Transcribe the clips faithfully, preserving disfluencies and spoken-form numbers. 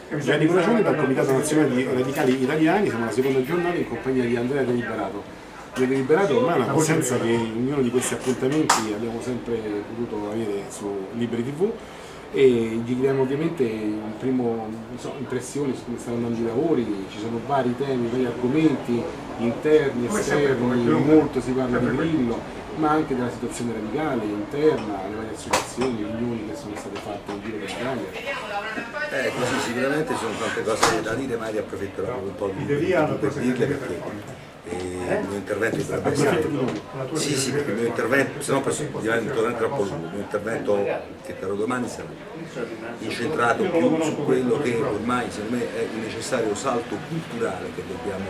La riconosciamo dal Comitato Nazionale di Radicali Italiani, siamo alla seconda giornata in compagnia di Andrea Deliberato. Il Deliberato ormai è una presenza che in ognuno di questi appuntamenti abbiamo sempre potuto avere su Liberi tivù e gli diamo ovviamente un primo so, impressioni su come stanno andando i lavori. Ci sono vari temi, vari argomenti interni, esterni, molto si parla di Grillo, ma anche della situazione radicale, interna, le varie associazioni, le riunioni che sono state fatte in giro per l'Italia. Eh, così sicuramente ci sono tante cose da dire, ma approfitterò un po' di tempo per dirle perché eh, il mio intervento dovrebbe essere... Sì, sì, perché il mio intervento, se no diventa troppo lungo, il mio intervento che farò domani sarà incentrato più su quello che ormai secondo me è il necessario salto culturale che dobbiamo,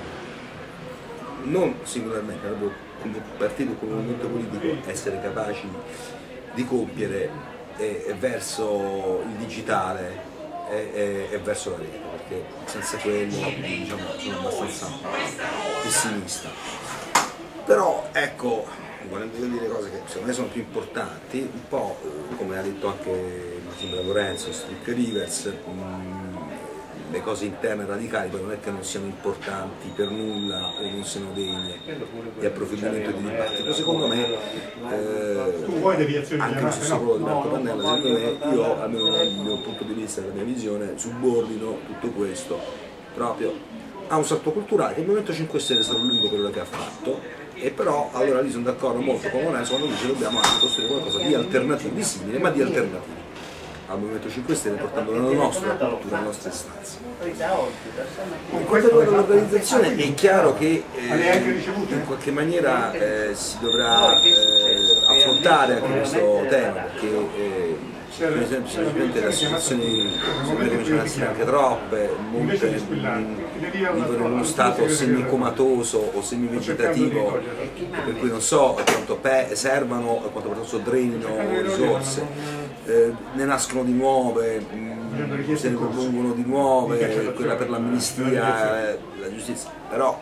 non singolarmente, ma come partito, come movimento politico, essere capaci di compiere eh, verso il digitale e, e, e verso la rete, perché senza quello diciamo, sono abbastanza pessimista. Però ecco, volendo dire cose che secondo me sono più importanti, un po' come ha detto anche mi sembra Lorenzo, Strick Rivers, mh, le cose interne radicali poi non è che non siano importanti per nulla o non siano degne di approfondimento e di dibattito. Secondo me, eh, anche lo stesso ruolo di Marco Pannella, secondo me, io almeno dal mio punto di vista, dalla mia visione, subordino tutto questo proprio a un salto culturale che il Movimento cinque Stelle è stato l'unico quello che ha fatto, e però allora lì sono d'accordo molto con Lorenzo quando dice che dobbiamo anche costruire qualcosa di alternativo, di simile, ma di alternativo al Movimento cinque Stelle, portando la nostra cultura, le nostre istanze. In quanto riguarda l'organizzazione è chiaro che eh, in qualche maniera eh, si dovrà eh, affrontare anche questo tema, perché eh, per esempio semplicemente le associazioni sembra che ce ne siano anche troppe, molte vivono in uno stato semicomatoso o semivegetativo, per cui non so quanto servano, quanto piuttosto drenino risorse. Eh, ne nascono di nuove, mh, se ne propongono di nuove, quella per l'amnistia, eh, la giustizia, però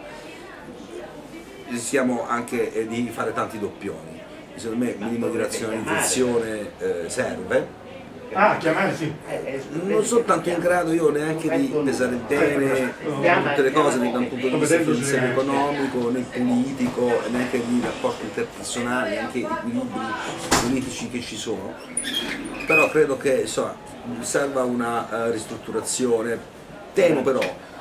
rischiamo anche eh, di fare tanti doppioni. Secondo me un minimo di razionalizzazione eh, serve. Ah, chiamare sì. Non sono tanto in grado io neanche di pesare bene tutte le cose da un punto di vista finanziario economico, né politico, neanche di rapporti interpersonali, neanche equilibri politici che ci sono. Però credo che insomma, serva una uh, ristrutturazione. Temo però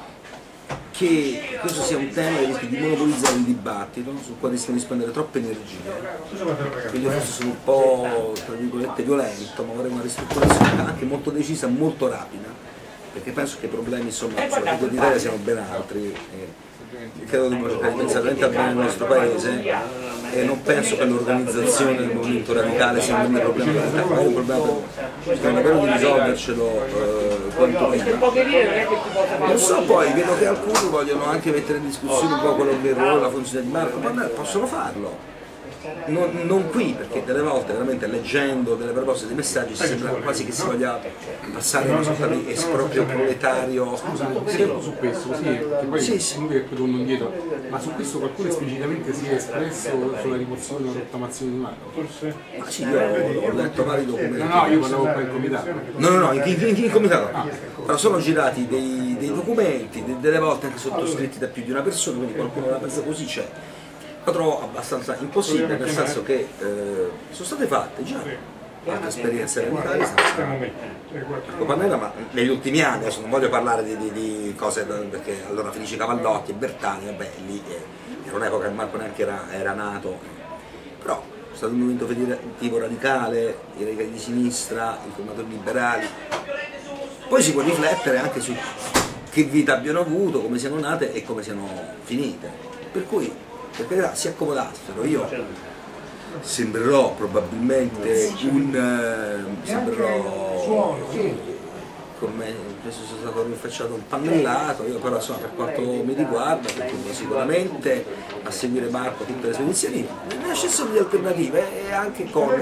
che questo sia un tema che rischia di monopolizzare il dibattito, sul quale rischiamo di spendere troppe energie. Quindi io forse sono un po' tra virgolette violento, ma vorrei una ristrutturazione anche molto decisa, molto rapida, perché penso che i problemi insomma sulla d'Italia siano ben altri. E credo che dobbiamo cercare di pensare veramente bene al nostro paese e non penso che l'organizzazione del movimento radicale sia un grande problema per l'Italia, ma è un problema per spero davvero di risolvercelo eh, quanto prima. Non so, poi vedo che alcuni vogliono anche mettere in discussione un po' quello che è il ruolo, la funzione di Marco Pannella, possono farlo. Non, non qui, perché delle volte veramente leggendo delle proposte, dei messaggi si sembra quasi che si voglia passare una sorta di esproprio proletario. Scusa, su questo, sì, che poi sì, sì. Che torno indietro, ma su questo qualcuno esplicitamente si è espresso sulla rimozione o rottamazione di Marco? Ma sì, io ho letto vari documenti. No, no, io parlavo qua in comitato. No, no, no, in, in, in comitato. Ah, però sono girati dei, dei documenti, delle volte anche sottoscritti da più di una persona, quindi qualcuno la pensa così c'è. Lo trovo abbastanza impossibile, nel senso che eh, sono state fatte già altre esperienze radicali Marco Pannella, ma negli ultimi anni, adesso non voglio parlare di, di, di cose, perché allora Felice Cavallotti e Bertani, vabbè, lì eh, era un'epoca che Marco neanche era, era nato, però è stato un movimento federativo radicale, i radicali di sinistra, i formatori liberali, poi si può riflettere anche su che vita abbiano avuto, come siano nate e come siano finite, per cui perché si accomodassero, io sembrerò probabilmente un eh, sembrerò come penso sia stato rinfacciato un pannellato, io però insomma per quanto mi riguarda continuo sicuramente a seguire Marco tutte le sue iniziative, ne scelgono di alternative e anche con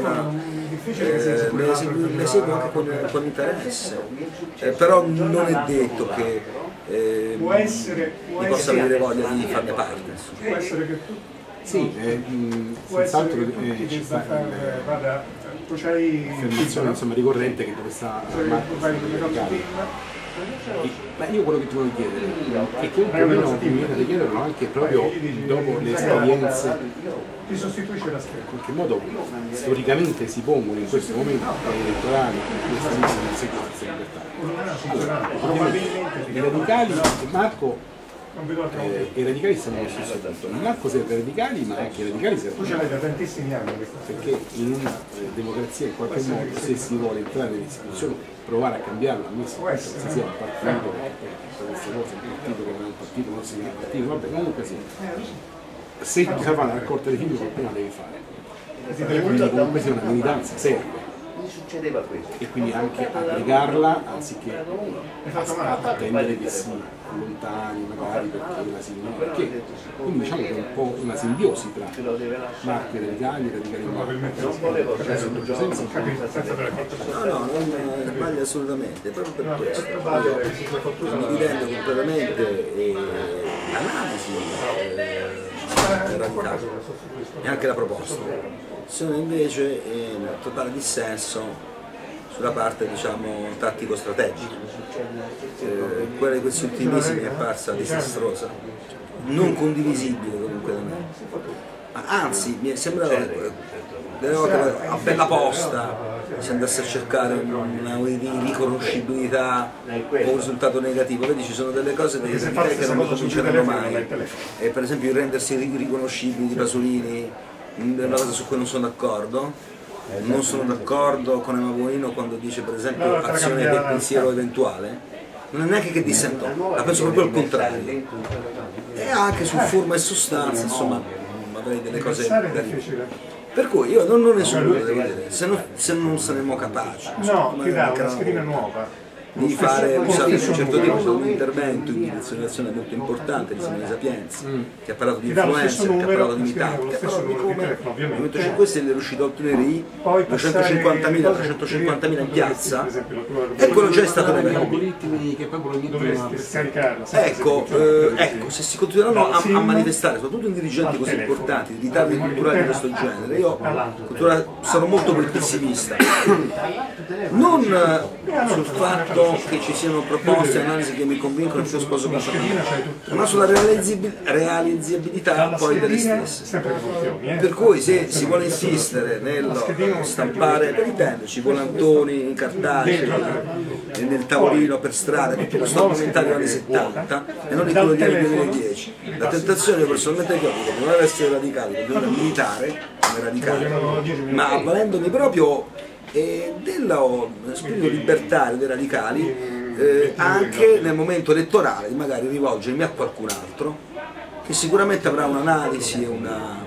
eh, le, seguo, le seguo anche con, con interesse, eh, però non è detto che Eh, può essere, può mi possa avere voglia di farne parte. Può essere che tu? Sì, eh, senz'altro eh, ci sta l'affermazione insomma ricorrente che dove sta Marco Ma io quello che ti voglio chiedere è che un pochino mi viene da chiederlo anche proprio dopo le esperienze Ti sostituisce la scheda. in qualche modo storicamente si pongono in questo momento elettorale questa lista di sequenze libertarie. Allora, i radicali, Marco eh, i radicali stanno allo stesso punto. Marco serve ai radicali, ma anche i radicali Tu servono. ce l'hai da tantissimi anni questa storia. Perché in una eh, democrazia in qualche modo se si vuole entrare nelle istituzioni, provare a cambiarla, ammesso che si sia un partito, per queste cose, un partito che non è un partito, non si chiama partito, vabbè, comunque sì. Se bisogna fare una raccolta dei figli qualcuno la deve fare. Quindi comunque sia una militanza seria. Succedeva questo. E quindi anche aggregarla anziché attendere che si allontani magari perché la si perché quindi diciamo che è un po' una simbiosi tra Marco e radicali e radicali Non volevo fare un gioco No, no, non sbaglia assolutamente, proprio per questo. Io condividendo completamente eh, l'analisi eh, radicale e anche la proposta. Sono invece in totale dissenso sulla parte, diciamo, tattico-strategica. Eh, quella di questi ultimi mesi mi è apparsa disastrosa, non condivisibile comunque da me. Anzi, mi è sembrato delle volte a bella posta si andasse a cercare una riconoscibilità o un risultato negativo. Vedi, ci sono delle cose dei radicali che non cominceranno mai. E per esempio il rendersi riconoscibili di Pasolini è una cosa su cui non sono d'accordo. Non sono d'accordo con Emma Bonino quando dice per esempio azione del pensiero eventuale. Non è neanche che dissento, la penso proprio al contrario. E anche su forma e sostanza, insomma, avrei delle cose da dire. Per cui io non, non escludo, devo dire, se, no, se non saremmo capaci, no, ti dà una schedina nuova di fare usare un certo tipo di un intervento in direzione d'azione molto importante di Simone Sapienza, mm. che ha parlato di influencer, che ha parlato di mitati, che ha parlato di come il Movimento cinque Stelle è riuscito a ottenere duecentocinquantamila trecentocinquantamila in piazza e quello già è stato negativo. Ecco, eh, ecco, se si continueranno a, a manifestare, soprattutto in dirigenti così importanti, di ritardi culturali di questo genere, io sono molto pessimista. Non sul fatto che ci siano proposte e analisi che mi convincono che io sposo completamente, ma sulla realizzabilità poi delle stesse. Per cui se si vuole insistere nello stampare, per intenderci, volantoni, cartacei, nel tavolino per strada, tutto questo documentario degli anni settanta e non di quello degli anni duemiladieci, la tentazione personalmente che ho avuto di non essere radicale, di non militare come radicale, ma avvalendomi proprio e dello spirito libertario dei radicali eh, anche nel momento elettorale di magari rivolgermi a qualcun altro che sicuramente avrà un'analisi e una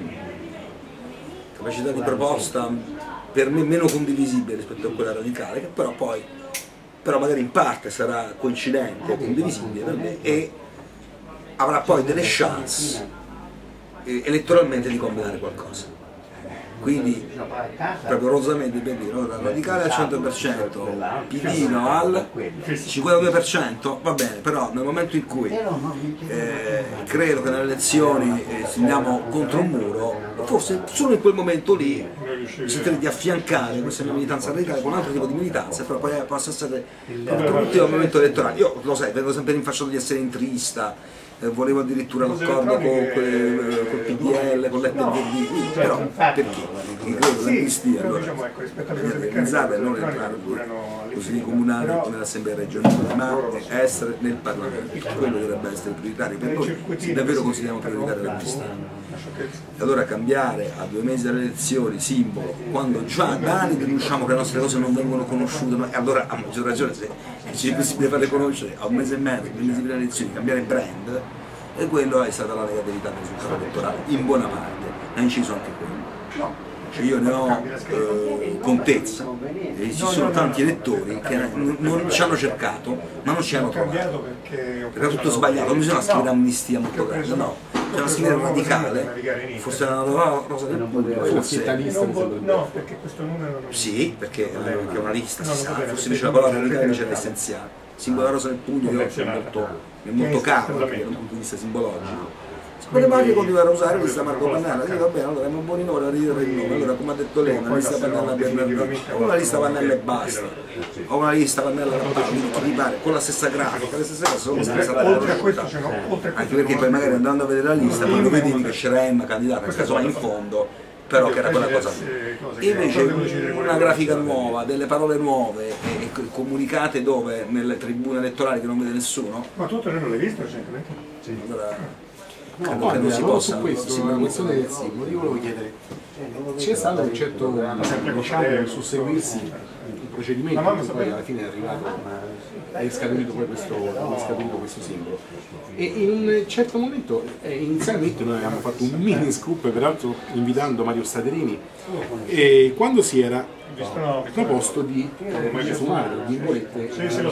capacità di proposta per me meno condivisibile rispetto a quella radicale, che però poi però magari in parte sarà coincidente e condivisibile per me e avrà poi delle chance eh, elettoralmente di combinare qualcosa. Quindi, proprio rosamente per dire, no? Radicale al cento per cento, Pidino al cinquantadue per cento, va bene, però nel momento in cui eh, credo che nelle elezioni eh, andiamo contro un muro, forse solo in quel momento lì cercare di affiancare questa mia militanza radicale con un altro tipo di militanza, però poi possa essere produttiva al momento elettorale. Io lo sai, vengo sempre rinfacciato di essere intrista. Volevo addirittura l'accordo con il P D L, con l'F D D, però perché? Perché credo l'amnistia allora realizzata e non entrare così comunale come nell'Assemblea regionale, ma essere nel Parlamento. Quello dovrebbe essere prioritario per noi, se davvero consideriamo prioritaria l'amnistia. E allora cambiare a due mesi dalle elezioni simbolo, quando già da anni denunciamo che le nostre cose non vengono conosciute, e allora a maggior ragione se ci è possibile farle conoscere a un mese e mezzo, due mesi prima delle elezioni, cambiare brand, e quello è stata la negatività del risultato elettorale, in buona parte, ha inciso anche quello. Cioè io ne ho eh, contezza e ci sono tanti elettori che non, non ci hanno cercato ma non ci hanno trovato, perché è tutto sbagliato, non bisogna scrivere amnistia molto grande, no, bisogna scrivere radicale, forse è una rosa del pubblico, forse no, perché questo numero non sì, perché è una lista, si sa, forse invece la parola radicale invece era essenziale. Singola rosa nel pugno io è molto, è molto caro anche dal punto di vista simbologico. Potremmo anche continuare a usare la lista Marco Pannella, sì, va bene, allora abbiamo buoni nome, ridere il nome, allora come ha detto lei, una lista Pannella Bernardini, o una lista Pannella e basta, o una lista Pannella Rampano, quindi chi mi pare, con la stessa grafica, le stesse cose, sono le stesse oltre a questo c'è anche perché poi magari andando a vedere la lista, quando vedi che c'era Emma candidata, nel caso in fondo, però che era quella cosa lì. Invece una grafica nuova, delle parole nuove e comunicate dove? Nelle tribune elettorali che non vede nessuno. Ma tu non l'hai visto recentemente? Sì. Allora, No, credo guarda, che non si allora, possa. su questo, sulla questione del simbolo, io volevo chiedere, c'è stato un certo diciamo, un susseguirsi un procedimento che poi alla fine è arrivato, è scaturito poi questo, è scaturito questo simbolo. E in un certo momento, eh, inizialmente noi avevamo fatto un mini scoop, peraltro invitando Mario Staderini, e quando si era proposto di eh, riesumare, tra virgolette,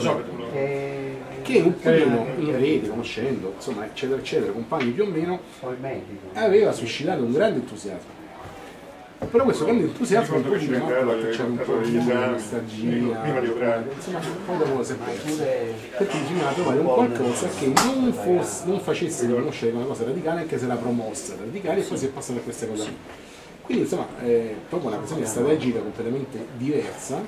che un pochino in rete, conoscendo, insomma, eccetera, eccetera, compagni più o meno, aveva suscitato un grande entusiasmo. Però questo grande entusiasmo un po' di no, c'era un po' di nostalgia, insomma, poi dopo si è perso. Perché bisognava trovare un qualcosa che non, fosse, non facesse riconoscere una cosa radicale, anche se era promossa da radicale, e poi si è passato a queste cose. Quindi insomma, eh, proprio una questione strategica completamente diversa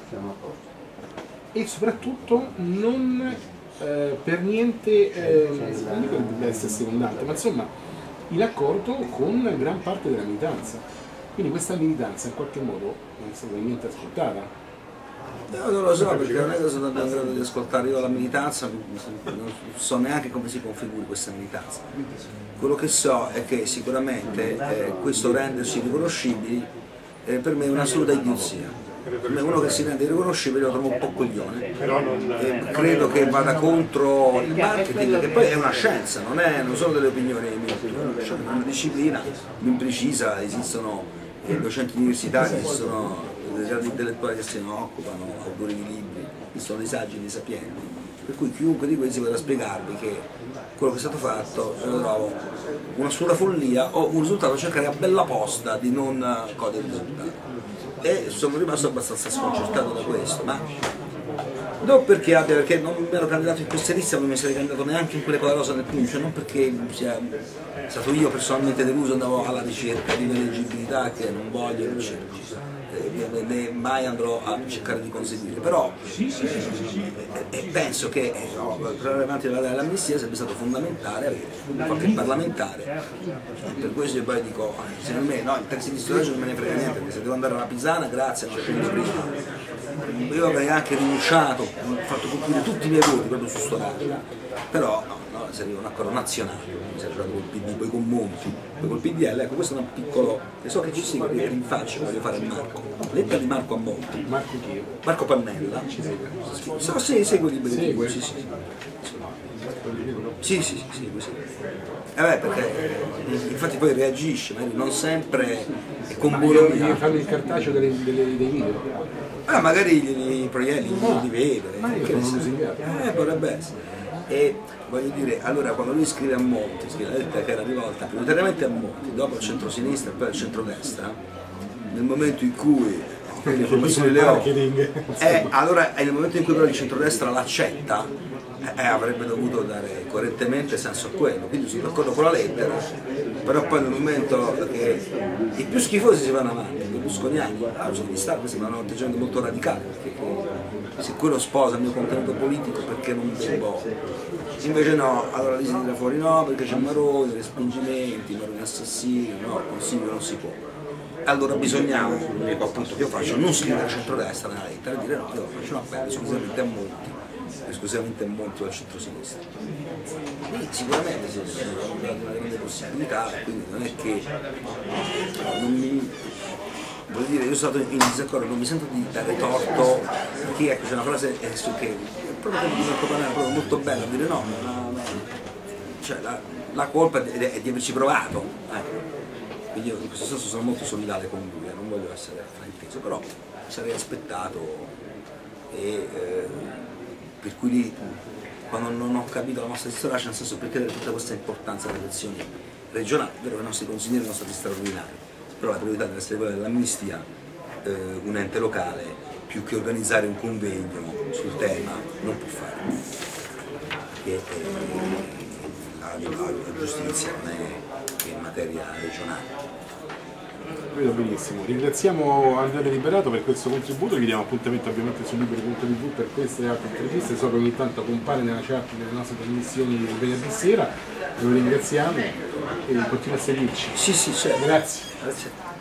e soprattutto non eh, per niente, eh, non dico che deve essere secondante, ma insomma in accordo con gran parte della militanza. Quindi questa militanza in qualche modo non è stata niente ascoltata. Io non lo so perché non è che sono andato in grado di ascoltare io la militanza, non so neanche come si configuri questa militanza. Quello che so è che sicuramente eh, questo rendersi riconoscibili eh, per me è un'assoluta idiozia. Per me uno che si rende riconoscibile lo trovo un po' coglione. E credo che vada contro il marketing, che poi è una scienza, non, è, non sono delle opinioni mie, è una disciplina ben precisa, esistono eh, docenti universitari, esistono dei grandi intellettuali che se ne occupano, autori di libri, esistono dei saggi, dei sapienti, per cui chiunque di questi potrà spiegarvi che quello che è stato fatto io lo trovo un'assoluta follia o un risultato cercare a bella posta di non godere il risultato. E sono rimasto abbastanza sconcertato da questo, ma non perché abbia, perché non mi ero candidato in queste liste, non mi sarei candidato neanche in quelle con la rosa nel pugno, cioè non perché sia stato io personalmente deluso, andavo alla ricerca di un'eleggibilità che non voglio, eccetera. Né mai andrò a cercare di conseguire, però eh, penso che eh, no, per avanti dell'amnistia sarebbe stato fondamentale avere qualche parlamentare, e per questo io poi dico, secondo me no, il taxi di sturaggio non me ne frega niente, perché se devo andare alla Pisana, grazie, non scendo prima. Io avrei anche rinunciato, ho fatto concludere tutti i miei voti proprio su sto raggio, però no, no, serviva un accordo nazionale, mi serve col P D, poi con Monti, poi col P D L, ecco questo è un piccolo, e so che ci sia, che rinfaccio, voglio fare il Marco, lettera di Marco a Monti, Marco chi? Marco Pannella, ci segue? So, sì, segue i libri, Segue? sì, sì, sì, sì, sì, sì, così. Eh beh, perché infatti poi reagisce, magari non sempre è con buonia. Fanno il cartaceo delle, delle, dei video. Ah, magari gli proiettili li, li vede, ma io che ne sono so. lusingato. Eh, potrebbe essere. E voglio dire, allora quando lui scrive a Monti, scrive la lettera che era rivolta prioritariamente a Monti, dopo al centro-sinistra e poi al centro-destra, nel momento in cui le informazioni le ho, eh, allora è nel momento in cui però il centro-destra l'accetta, eh, avrebbe dovuto dare coerentemente senso a quello, quindi sono d'accordo con la lettera, però poi nel momento che i più schifosi si vanno avanti, i più sconiani, ah, di Stato, questi vanno un atteggiamento molto radicale, perché se quello sposa il mio contenuto politico perché non devo, invece no, allora lì si tira fuori no, perché c'è Maroni, respingimenti, Maroni assassini, no, consiglio non si può. Allora bisognava, l'unico appunto che io faccio, non scrivere a centrodestra nella lettera e dire no, io faccio un appello esclusivamente a Monti, esclusivamente a Monti o al centro-sinistra. Quindi sicuramente si sono date una grande possibilità, quindi non è che non mi, voglio dire, io sono stato in disaccordo, non mi sento di dare torto, perché ecco c'è una frase che è proprio come di Marco Pannella, proprio molto bella, dire no, ma, cioè, la, la colpa è, è di averci provato. Ecco. Quindi io in questo senso sono molto solidale con lui, eh, non voglio essere frainteso, però sarei aspettato e eh, per cui lì quando non ho capito la nostra storia, nel senso perché dare tutta questa importanza alle elezioni regionali, è vero che i nostri consiglieri sono stati straordinari, però la priorità deve essere quella dell'amnistia, eh, un ente locale più che organizzare un convegno sul tema non può fare, perché eh, la, la, la giustizia non è anche in materia regionale. Vedo benissimo, ringraziamo Andrea Liberato per questo contributo, gli diamo appuntamento ovviamente su liberi punto tivù per queste e altre interviste, so che ogni tanto compare nella chat delle nostre trasmissioni del venerdì sera, lo ringraziamo e continua a seguirci. Sì, sì, certo. Grazie. Grazie.